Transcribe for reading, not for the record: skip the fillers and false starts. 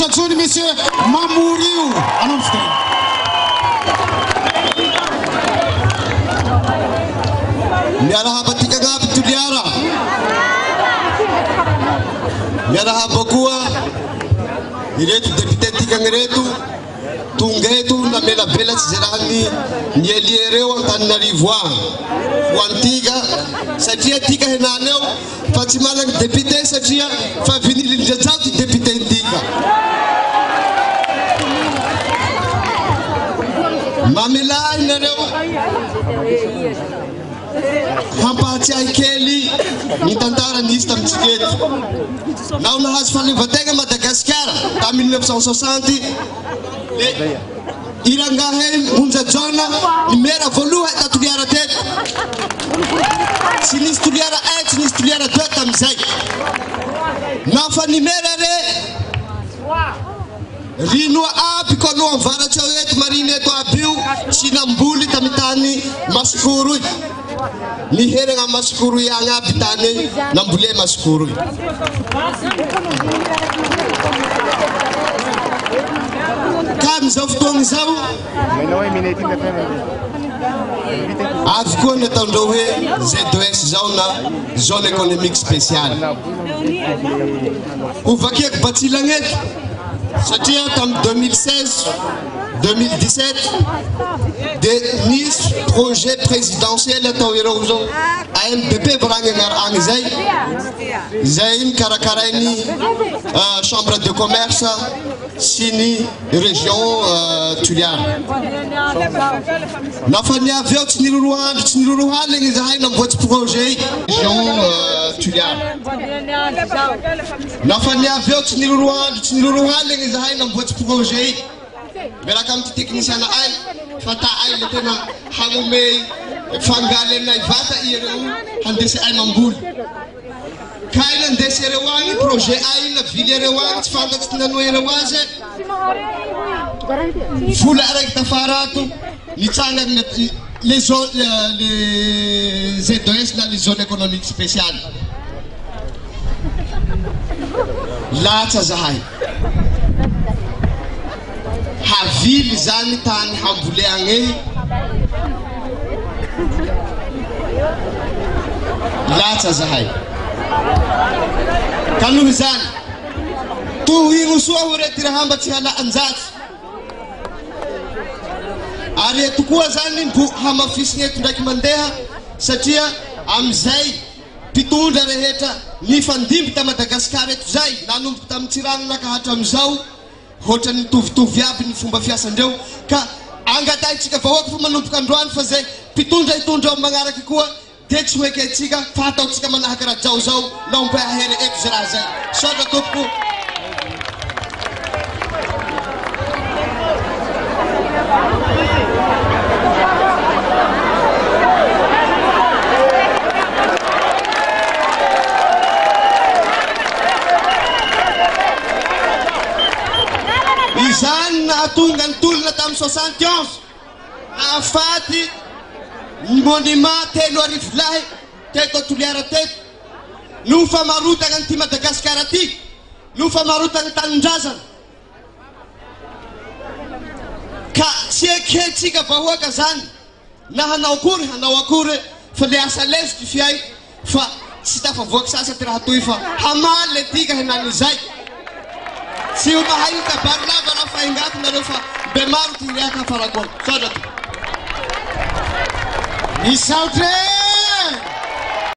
Zatsuni, Monsieur Mamouriou. Miara haba tika gabi tuliara. Miara haba kuwa. Iretu depute tika ngeretu. Tungetu na mela bela zerani. Nyelierewa kanarivoa. Wantiga. Sajia tika henaneo. Fatimana depute sajia. Fa vinili njazati depute tika. Mamela inareo. Hampati aikeli nitantara nista mtsiketi naona hasfali vatega Madagascar ta 1960 irangahe munza jona imera voluha tatuliara tet sinistuliara et sinistuliara dota mzai nafa nimera re Rino api kono amvara chawet marine to abiu sinambuli tamitani maskuru ni herenga maskuru yanga bitane nambule maskuru kam zoftong zaw avkone tandowe Z2S zona zone économique spéciale uvakiek batilanget. C'était en 2016-2017 des Nice projet présidentiel AMPP Brangengar Angzai Zain Karakaraini chambre de commerce Sini région Tuliar Nafania Viot Niruruhan les Zain dans votre projet région Tuliar Nafania Viot Niruruhan les Zain dans votre projet Bela kam technicien na ay fata ay letena hamumei fangale na ivata ireu handese ay mambul kaina ndese rewani projet ay na ville rewani fanga tina no rewaze fula arek tafaratu litanga les Z2S dans les zones économiques spéciales la tazahai Havil zani tani hambule angehi Lata zahai Kanu zani Tu hirusuwa huretira hamba tihala anzat Ari tukua zani mpu hama fisnye tundaki mandeha Satia amzai pitunda reheta Nifandim ta Madagascar etu zai Nanum tamtirana nakahata mzau Hotra ni tovy aby ny fomba fiasandreo ka angataytsika vahoaka fa manomboka androany fa zay pitondra hitondra magnaraky koa de tsy hoeky atsika fa ataotsika manahaka raha jao zao na ompe ahere eto zay raha zay sodra tompoko Atunga ntulna tam 71 afati monument telo ariflahi teto tuliara tet nufa maruta ganti Madagascar atik nufa maruta tanjazan ka sieke tsika vahoaka zany na hanao akory fa le asa lesy fiay fa tsy tafavoaky sasa ty raha toy fa hamaly tika henany zay Si vous m'avez dit que par là, vous avez fait un gars qui n'a pas de mal, qui n'a pas fait un gars.